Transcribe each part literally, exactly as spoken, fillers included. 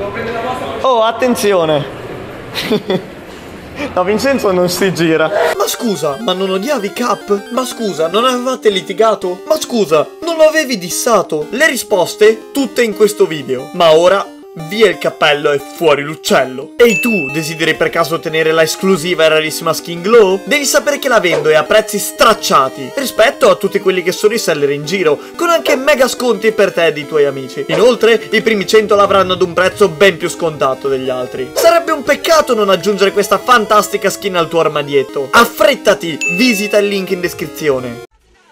Oh, attenzione. No, Vincenzo non si gira. Ma scusa, ma non odiavi Cap? Ma scusa, non avevate litigato? Ma scusa, non lo avevi dissato? Le risposte tutte in questo video. Ma ora via il cappello e fuori l'uccello. Ehi tu, desideri per caso ottenere la esclusiva e rarissima skin glow? Devi sapere che la vendo e a prezzi stracciati rispetto a tutti quelli che sono i seller in giro, con anche mega sconti per te e i tuoi amici. Inoltre, i primi cento l'avranno ad un prezzo ben più scontato degli altri. Sarebbe un peccato non aggiungere questa fantastica skin al tuo armadietto. Affrettati, visita il link in descrizione.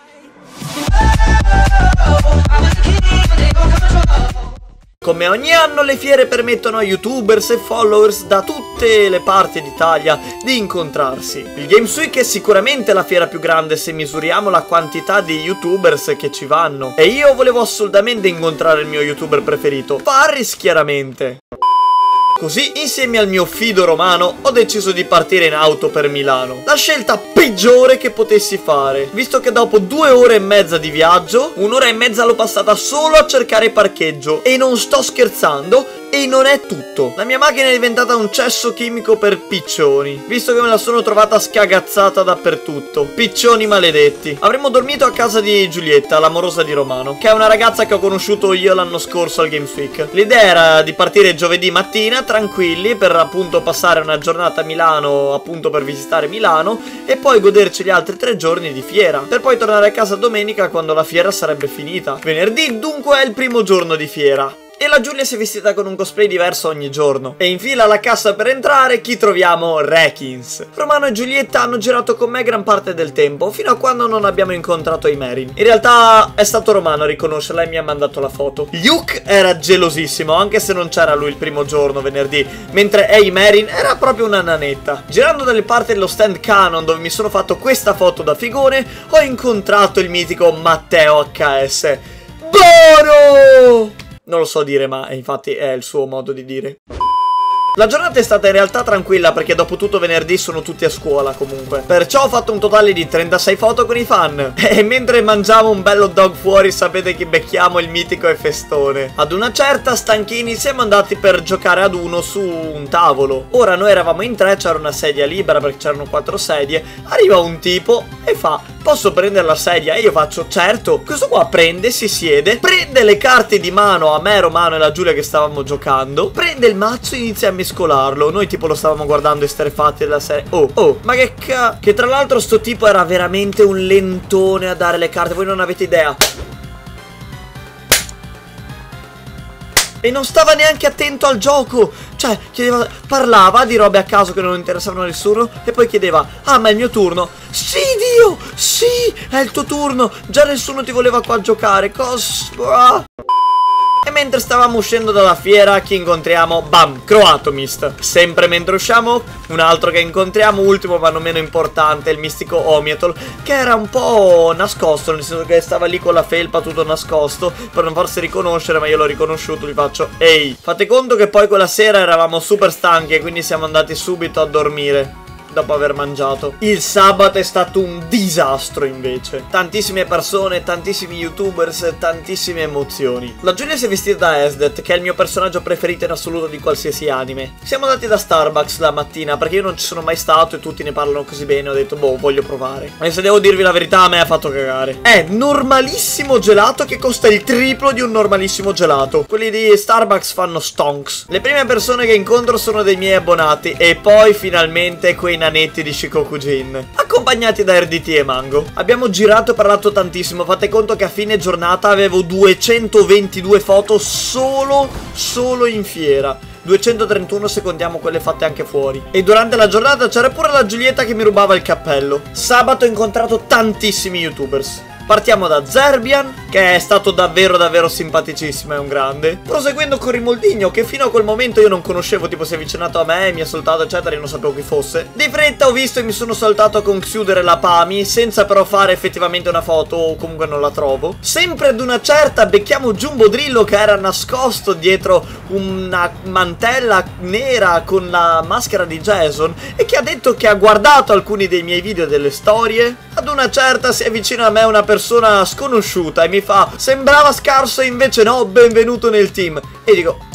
Come ogni anno le fiere permettono a youtubers e followers da tutte le parti d'Italia di incontrarsi. Il Games Week è sicuramente la fiera più grande se misuriamo la quantità di youtubers che ci vanno. E io volevo assolutamente incontrare il mio youtuber preferito, Farris chiaramente. Così, insieme al mio fido romano, ho deciso di partire in auto per Milano. La scelta peggiore che potessi fare, visto che dopo due ore e mezza di viaggio, un'ora e mezza l'ho passata solo a cercare parcheggio. E non sto scherzando, e non è tutto. La mia macchina è diventata un cesso chimico per piccioni, visto che me la sono trovata scagazzata dappertutto. Piccioni maledetti. Avremmo dormito a casa di Giulietta, l'amorosa di Romano, che è una ragazza che ho conosciuto io l'anno scorso al Games Week. L'idea era di partire giovedì mattina tranquilli per appunto passare una giornata a Milano, appunto per visitare Milano, e poi goderci gli altri tre giorni di fiera, per poi tornare a casa domenica quando la fiera sarebbe finita. Venerdì dunque è il primo giorno di fiera. E la Giulia si è vestita con un cosplay diverso ogni giorno. E in fila alla cassa per entrare chi troviamo? Rekins. Romano e Giulietta hanno girato con me gran parte del tempo, fino a quando non abbiamo incontrato Emerin. In realtà è stato Romano a riconoscerla e mi ha mandato la foto. Yuk era gelosissimo, anche se non c'era lui il primo giorno, venerdì, mentre Emerin era proprio una nanetta. Girando dalle parti dello stand Canon dove mi sono fatto questa foto da figone, ho incontrato il mitico Matteo H S. Buono! Non lo so dire, ma infatti è il suo modo di dire. La giornata è stata in realtà tranquilla perché dopo tutto venerdì sono tutti a scuola comunque. Perciò ho fatto un totale di trentasei foto con i fan. E mentre mangiamo un bello dog fuori sapete che becchiamo il mitico e festone. Ad una certa, stanchini, siamo andati per giocare ad uno su un tavolo. Ora noi eravamo in tre, c'era una sedia libera perché c'erano quattro sedie. Arriva un tipo e fa: posso prendere la sedia? E io faccio: certo. Questo qua prende, si siede, prende le carte di mano a me, Romano e la Giulia che stavamo giocando, prende il mazzo e inizia a mescolarlo. Noi tipo lo stavamo guardando esterefatti della serie. Oh, oh, ma che ca... Che tra l'altro sto tipo era veramente un lentone a dare le carte, voi non avete idea. E non stava neanche attento al gioco. Cioè, chiedeva, parlava di robe a caso che non interessavano a nessuno e poi chiedeva: ah, ma è il mio turno? Sì, Dio, sì, è il tuo turno. Già nessuno ti voleva qua giocare. Cosa? E mentre stavamo uscendo dalla fiera, chi incontriamo? Bam, Croatomist. Sempre mentre usciamo, un altro che incontriamo, ultimo ma non meno importante, il mistico Omietol, che era un po' nascosto, nel senso che stava lì con la felpa tutto nascosto, per non farsi riconoscere, ma io l'ho riconosciuto, gli faccio: ehi. Fate conto che poi quella sera eravamo super stanchi e quindi siamo andati subito a dormire dopo aver mangiato. Il sabato è stato un disastro invece. Tantissime persone, tantissimi youtubers, tantissime emozioni. La Giulia si è vestita da Esdet, che è il mio personaggio preferito in assoluto di qualsiasi anime. Siamo andati da Starbucks la mattina perché io non ci sono mai stato e tutti ne parlano così bene. Ho detto: boh, voglio provare. E se devo dirvi la verità, a me ha fatto cagare. È normalissimo gelato che costa il triplo di un normalissimo gelato. Quelli di Starbucks fanno stonks. Le prime persone che incontro sono dei miei abbonati e poi finalmente quei nanetti di Shikokujin, accompagnati da R D T e Mango. Abbiamo girato e parlato tantissimo. Fate conto che a fine giornata avevo duecentoventidue foto solo, solo in fiera. duecentotrentuno se contiamo quelle fatte anche fuori. E durante la giornata c'era pure la Giulietta che mi rubava il cappello. Sabato ho incontrato tantissimi youtubers. Partiamo da Zerbian, che è stato davvero davvero simpaticissimo, è un grande. Proseguendo con Rimoldigno, che fino a quel momento io non conoscevo, tipo si è avvicinato a me, mi ha salutato eccetera, io non sapevo chi fosse. Di fretta ho visto e mi sono saltato a conchiudere la Pami, senza però fare effettivamente una foto, o comunque non la trovo. Sempre ad una certa becchiamo Jumbo Drillo, che era nascosto dietro una mantella nera con la maschera di Jason, e che ha detto che ha guardato alcuni dei miei video e delle storie. Ad una certa si avvicina a me una persona sconosciuta e mi fa: sembrava scarso e invece no, benvenuto nel team. E dico: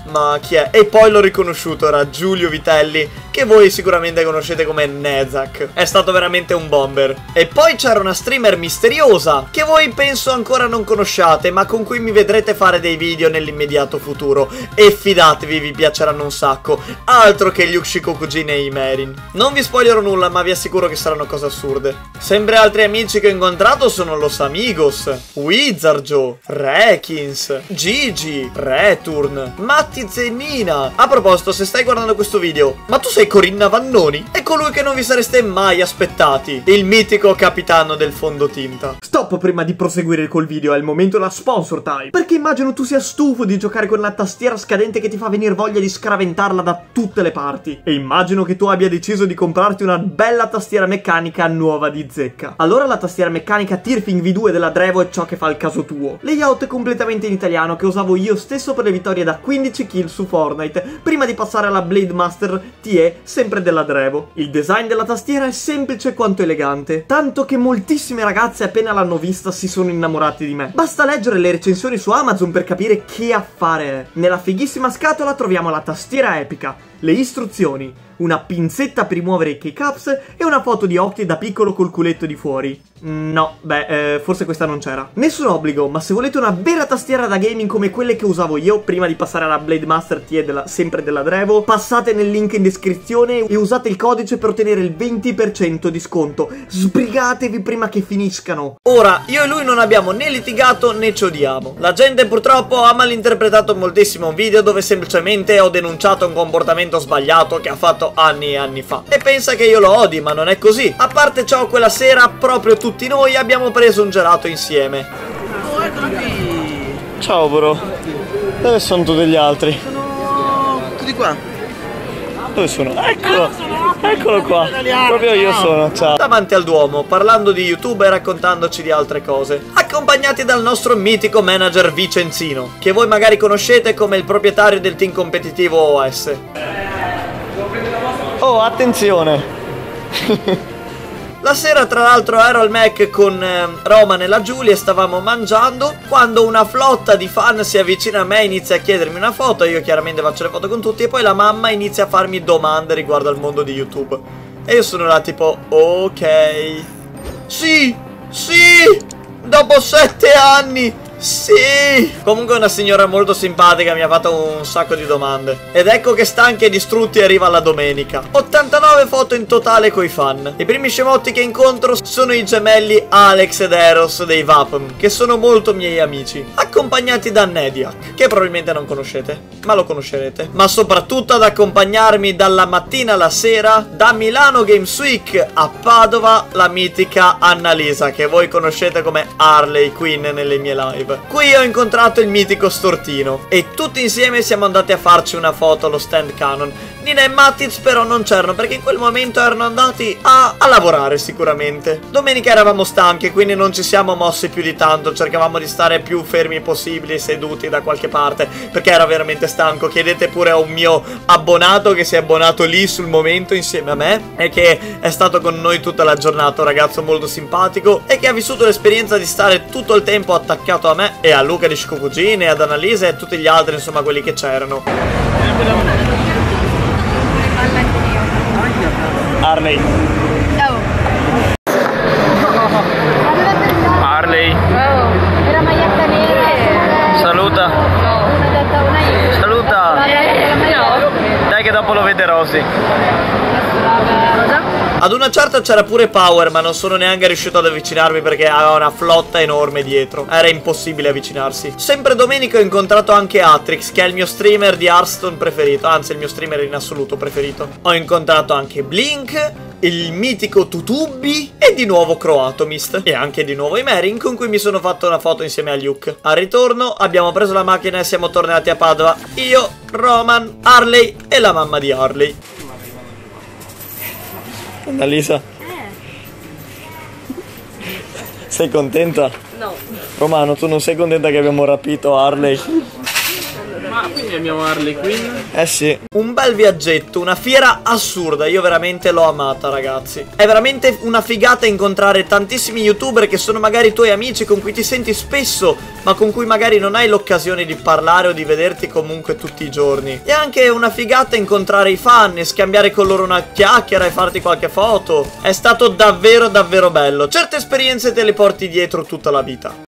Ma chi è? E poi l'ho riconosciuto, era Giulio Vitelli, che voi sicuramente conoscete come Nezak. È stato veramente un bomber. E poi c'era una streamer misteriosa, che voi penso ancora non conosciate, ma con cui mi vedrete fare dei video nell'immediato futuro. E fidatevi, vi piaceranno un sacco. Altro che gli Ushikokujin e i Merin. Non vi spoilerò nulla, ma vi assicuro che saranno cose assurde. Sempre altri amici che ho incontrato sono Los Amigos, Wizardjo, Rekins, Gigi, Return, Matti Zenina. A proposito, se stai guardando questo video, ma tu sei Corinna Vannoni? È colui che non vi sareste mai aspettati, il mitico capitano del fondotinta. Stop prima di proseguire col video, è il momento della sponsor time. Perché immagino tu sia stufo di giocare con una tastiera scadente che ti fa venire voglia di scraventarla da tutte le parti. E immagino che tu abbia deciso di comprarti una bella tastiera meccanica nuova di zecca. Allora la tastiera meccanica Tirfing V due della Drevo è ciò che fa il caso tuo. Layout completamente in italiano che usavo io stesso per le vittorie da quindici kill su Fortnite, prima di passare alla Blade Master T E, sempre della Drevo. Il design della tastiera è semplice quanto elegante, tanto che moltissime ragazze appena l'hanno vista si sono innamorate di me. Basta leggere le recensioni su Amazon per capire che affare è. Nella fighissima scatola troviamo la tastiera epica, le istruzioni, una pinzetta per rimuovere i keycaps e una foto di Octi da piccolo col culetto di fuori. No, beh, eh, forse questa non c'era. Nessun obbligo, ma se volete una vera tastiera da gaming come quelle che usavo io prima di passare alla Blade Master T E della, sempre della Drevo, passate nel link in descrizione e usate il codice per ottenere il venti per cento di sconto. Sbrigatevi prima che finiscano. Ora, io e lui non abbiamo né litigato né ci odiamo. La gente purtroppo ha malinterpretato moltissimo un video dove semplicemente ho denunciato un comportamento sbagliato che ha fatto anni e anni fa, e pensa che io lo odi, ma non è così. A parte ciò, quella sera proprio tutti noi abbiamo preso un gelato insieme. Oh, eccolo qui! Ciao bro. Dove sono tutti gli altri? Sono tutti qua. Dove sono? Eccolo! Eccolo qua! Proprio io sono, ciao! Davanti al Duomo, parlando di YouTube e raccontandoci di altre cose, accompagnati dal nostro mitico manager Vicenzino, che voi magari conoscete come il proprietario del team competitivo O S. Oh, attenzione! La sera tra l'altro ero al Mac con eh, Roman e la Giulia e stavamo mangiando quando una flotta di fan si avvicina a me e inizia a chiedermi una foto. Io chiaramente faccio le foto con tutti e poi la mamma inizia a farmi domande riguardo al mondo di YouTube. E io sono là tipo, ok, sì, sì, dopo sette anni, sì. Comunque una signora molto simpatica mi ha fatto un sacco di domande. Ed ecco che stanchi e distrutti arriva la domenica. ottantanove foto in totale coi fan. I primi scemotti che incontro sono i gemelli Alex ed Eros dei Vapom, che sono molto miei amici, accompagnati da Nediak, che probabilmente non conoscete, ma lo conoscerete. Ma soprattutto ad accompagnarmi dalla mattina alla sera, da Milano Games Week a Padova, la mitica Annalisa, che voi conoscete come Harley Quinn nelle mie live. Qui ho incontrato il mitico Stortino e tutti insieme siamo andati a farci una foto allo stand Canon. Nina e Mattiz però non c'erano perché in quel momento erano andati a, a lavorare sicuramente. Domenica eravamo stanchi, quindi non ci siamo mossi più di tanto, cercavamo di stare più fermi possibili, seduti da qualche parte, perché ero veramente stanco. Chiedete pure a un mio abbonato che si è abbonato lì sul momento insieme a me e che è stato con noi tutta la giornata, un ragazzo molto simpatico e che ha vissuto l'esperienza di stare tutto il tempo attaccato a me e a Luca di Shikokujin e ad Annalisa e a tutti gli altri, insomma quelli che c'erano. Harley. Oh. Harley. Oh. Era maglietta nera. Saluta. No. Una data una io. Saluta. No. Dai che dopo lo vedrò, sì. Ad una certa c'era pure Power, ma non sono neanche riuscito ad avvicinarmi perché aveva una flotta enorme dietro. Era impossibile avvicinarsi. Sempre domenica ho incontrato anche Atrix, che è il mio streamer di Hearthstone preferito, anzi il mio streamer in assoluto preferito. Ho incontrato anche Blink, il mitico Tutubi e di nuovo Croatomist e anche di nuovo i Merin, con cui mi sono fatto una foto insieme a Luke. Al ritorno abbiamo preso la macchina e siamo tornati a Padova. Io, Roman, Harley e la mamma di Harley. Annalisa. Eh. Sei contenta? No. Romano, tu non sei contenta che abbiamo rapito Harley? Ma quindi abbiamo Harley Quinn. Eh sì. Un bel viaggetto, una fiera assurda. Io veramente l'ho amata, ragazzi. È veramente una figata incontrare tantissimi youtuber che sono magari tuoi amici, con cui ti senti spesso, ma con cui magari non hai l'occasione di parlare o di vederti comunque tutti i giorni. E anche una figata incontrare i fan e scambiare con loro una chiacchiera e farti qualche foto. È stato davvero davvero bello. Certe esperienze te le porti dietro tutta la vita.